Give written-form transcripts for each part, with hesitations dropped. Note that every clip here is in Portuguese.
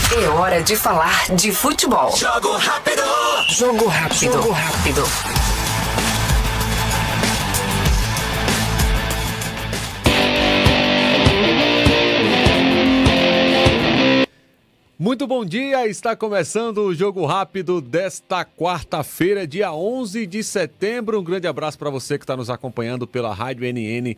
É hora de falar de futebol. Jogo rápido. Jogo rápido. Jogo rápido. Muito bom dia, está começando o Jogo Rápido desta quarta-feira, dia 11 de setembro. Um grande abraço para você que está nos acompanhando pela Rádio NN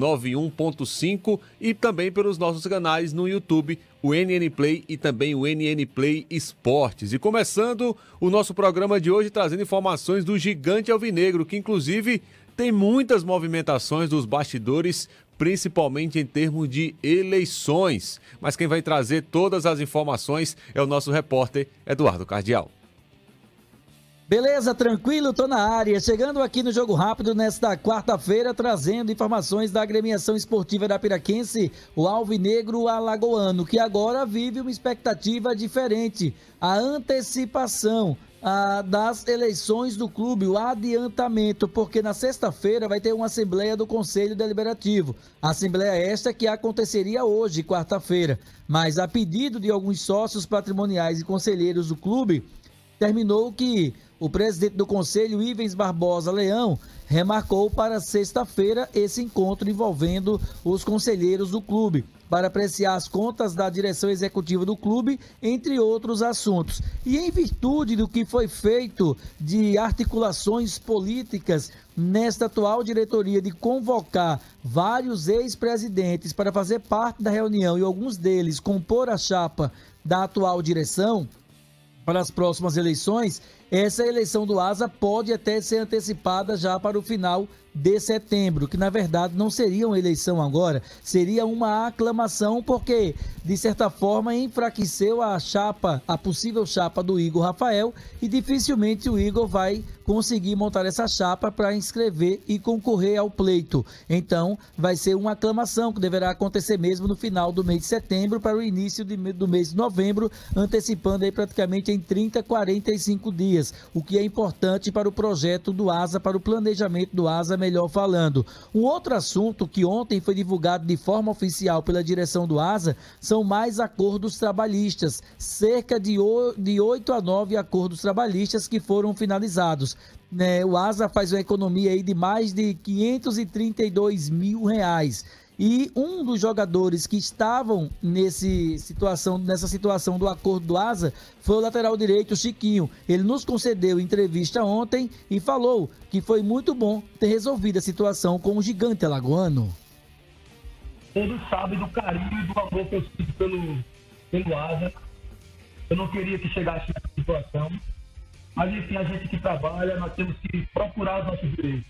91.5 e também pelos nossos canais no YouTube, o NN Play e também o NN Play Esportes. E começando o nosso programa de hoje trazendo informações do Gigante Alvinegro, que inclusive tem muitas movimentações dos bastidores, principalmente em termos de eleições. Mas quem vai trazer todas as informações é o nosso repórter Eduardo Cardial. Beleza, tranquilo, tô na área. Chegando aqui no Jogo Rápido nesta quarta-feira, trazendo informações da agremiação esportiva da Piraquense, o Alvinegro Alagoano, que agora vive uma expectativa diferente. A antecipação das eleições do clube, o adiantamento, porque na sexta-feira vai ter uma assembleia do Conselho Deliberativo. A assembleia esta que aconteceria hoje, quarta-feira, mas a pedido de alguns sócios patrimoniais e conselheiros do clube, terminou que o presidente do Conselho, Ivens Barbosa Leão, remarcou para sexta-feira esse encontro envolvendo os conselheiros do clube, para apreciar as contas da direção executiva do clube, entre outros assuntos. E em virtude do que foi feito de articulações políticas nesta atual diretoria de convocar vários ex-presidentes para fazer parte da reunião e alguns deles compor a chapa da atual direção para as próximas eleições, essa eleição do ASA pode até ser antecipada já para o final de setembro, que na verdade não seria uma eleição agora, seria uma aclamação, porque de certa forma enfraqueceu a possível chapa do Igor Rafael, e dificilmente o Igor vai conseguir montar essa chapa para inscrever e concorrer ao pleito. Então vai ser uma aclamação que deverá acontecer mesmo no final do mês de setembro para o início do mês de novembro, antecipando aí praticamente em 30, 45 dias, o que é importante para o projeto do ASA, para o planejamento do ASA, melhor falando. Um outro assunto que ontem foi divulgado de forma oficial pela direção do ASA são mais acordos trabalhistas, cerca de 8 a 9 acordos trabalhistas que foram finalizados. O ASA faz uma economia aí de mais de R$532 mil. E um dos jogadores que estavam nessa situação do acordo do ASA foi o lateral direito, Chiquinho. Ele nos concedeu entrevista ontem e falou que foi muito bom ter resolvido a situação com o Gigante Alagoano. Todos sabem do carinho e do amor que eu sinto pelo ASA. Eu não queria que chegasse nessa situação. Mas enfim, a gente que trabalha, nós temos que procurar os nossos direitos.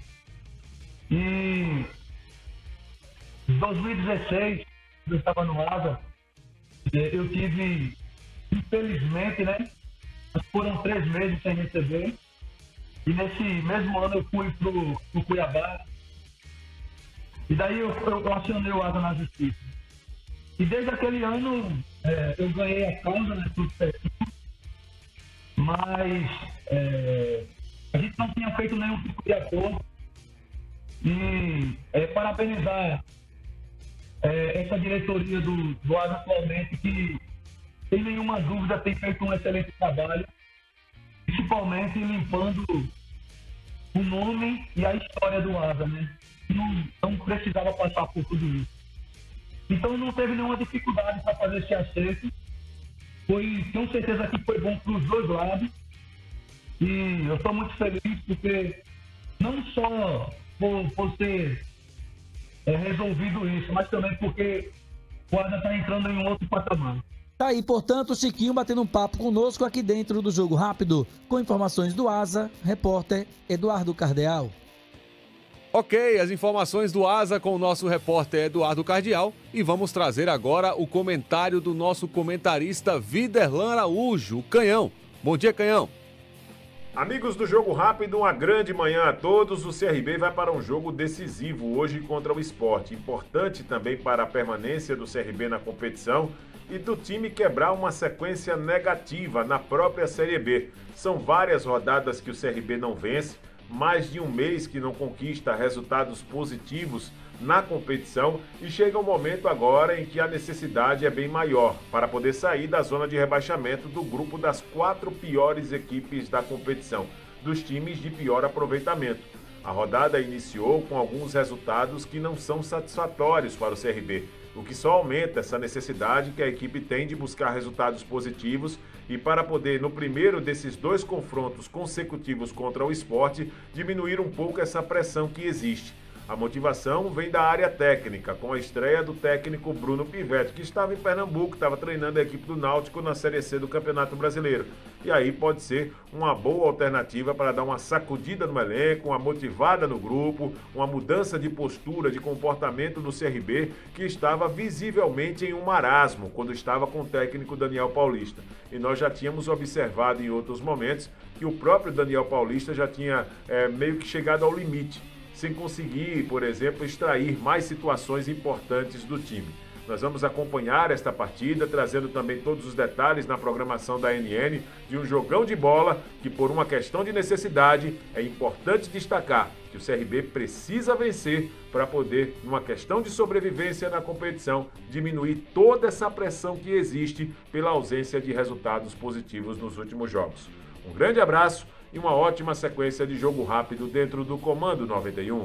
E em 2016, eu estava no ASA, eu tive, infelizmente, foram 3 meses sem receber, e nesse mesmo ano eu fui pro Cuiabá, e daí eu acionei o ASA na justiça. E desde aquele ano eu ganhei a causa, tudo certinho, mas a gente não tinha feito nenhum tipo de acordo, e parabenizar essa diretoria do ASA atualmente, que sem nenhuma dúvida tem feito um excelente trabalho, principalmente limpando o nome e a história do ASA, não precisava passar por tudo isso. Então não teve nenhuma dificuldade para fazer esse acerto. Tenho certeza que foi bom para os dois lados, e eu estou muito feliz porque não só por ter resolvido isso, mas também porque o ASA está entrando em um outro patamar. Tá aí, portanto, o Chiquinho batendo um papo conosco aqui dentro do Jogo Rápido, com informações do ASA, repórter Eduardo Cardial. Ok, as informações do ASA com o nosso repórter Eduardo Cardial, e vamos trazer agora o comentário do nosso comentarista Viderlan Araújo, o Canhão. Bom dia, Canhão. Amigos do Jogo Rápido, uma grande manhã a todos. O CRB vai para um jogo decisivo hoje contra o Sport. Importante também para a permanência do CRB na competição e do time quebrar uma sequência negativa na própria Série B. São várias rodadas que o CRB não vence, mais de um mês que não conquista resultados positivos na competição e chega um momento agora em que a necessidade é bem maior para poder sair da zona de rebaixamento do grupo das 4 piores equipes da competição, dos times de pior aproveitamento. A rodada iniciou com alguns resultados que não são satisfatórios para o CRB, o que só aumenta essa necessidade que a equipe tem de buscar resultados positivos e para poder, no primeiro desses 2 confrontos consecutivos contra o Sport, diminuir um pouco essa pressão que existe. A motivação vem da área técnica, com a estreia do técnico Bruno Pivetti, que estava em Pernambuco, estava treinando a equipe do Náutico na Série C do Campeonato Brasileiro. E aí pode ser uma boa alternativa para dar uma sacudida no elenco, uma motivada no grupo, uma mudança de postura, de comportamento do CRB, que estava visivelmente em um marasmo quando estava com o técnico Daniel Paulista. E nós já tínhamos observado em outros momentos que o próprio Daniel Paulista já tinha meio que chegado ao limite, sem conseguir, por exemplo, extrair mais situações importantes do time. Nós vamos acompanhar esta partida, trazendo também todos os detalhes na programação da NN de um jogão de bola que, por uma questão de necessidade, é importante destacar que o CRB precisa vencer para poder, numa questão de sobrevivência na competição, diminuir toda essa pressão que existe pela ausência de resultados positivos nos últimos jogos. Um grande abraço e uma ótima sequência de jogo rápido dentro do Comando 91.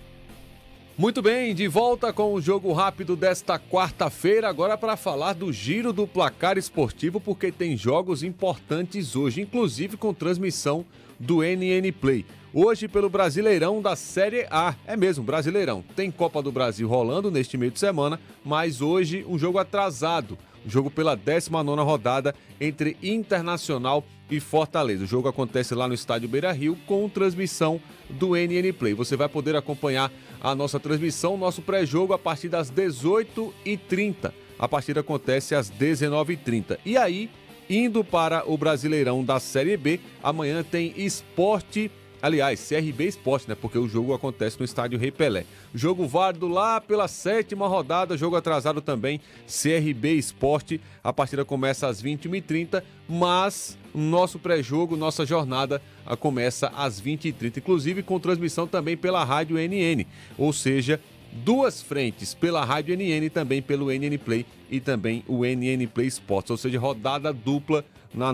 Muito bem, de volta com o Jogo Rápido desta quarta-feira, agora para falar do giro do placar esportivo, porque tem jogos importantes hoje, inclusive com transmissão do NN Play. Hoje pelo Brasileirão da Série A, é mesmo, Brasileirão. Tem Copa do Brasil rolando neste meio de semana, mas hoje um jogo atrasado. Jogo pela 19ª rodada entre Internacional e Fortaleza. O jogo acontece lá no estádio Beira-Rio com transmissão do NN Play. Você vai poder acompanhar a nossa transmissão, nosso pré-jogo a partir das 18h30. A partida acontece às 19h30. E aí, indo para o Brasileirão da Série B, amanhã tem Sport. Aliás, CRB Sport, né? Porque o jogo acontece no estádio Rei Pelé. Jogo válido lá pela 7ª rodada, jogo atrasado também, CRB Sport. A partida começa às 21h30, mas nosso pré-jogo, nossa jornada começa às 20h30, inclusive com transmissão também pela Rádio NN. Ou seja, 2 frentes, pela Rádio NN, também pelo NN Play e também o NN Play Sports. Ou seja, rodada dupla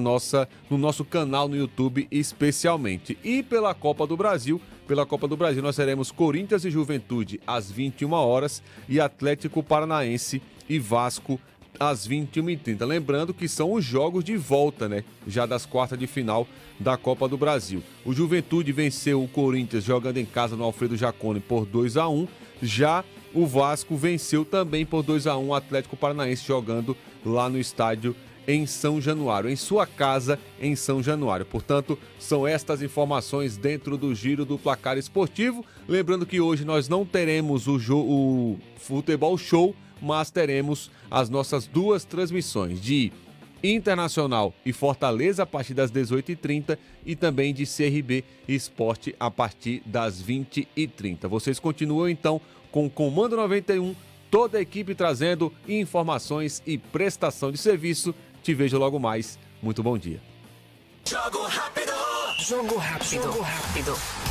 no nosso canal no YouTube especialmente. E pela Copa do Brasil, nós teremos Corinthians e Juventude às 21h e Atlético Paranaense e Vasco às 21h30. Lembrando que são os jogos de volta, né? Já das quartas de final da Copa do Brasil. O Juventude venceu o Corinthians jogando em casa no Alfredo Jaconi por 2-1. Já o Vasco venceu também por 2-1 o Atlético Paranaense jogando lá no estádio em São Januário, em sua casa em São Januário. Portanto, são estas informações dentro do giro do placar esportivo. Lembrando que hoje nós não teremos o Futebol Show, mas teremos as nossas 2 transmissões de Internacional e Fortaleza a partir das 18h30 e também de CRB Esporte a partir das 20h30. Vocês continuam então com o Comando 91, toda a equipe trazendo informações e prestação de serviço. Te vejo logo mais. Muito bom dia. Jogo rápido. Jogo rápido. Jogo rápido.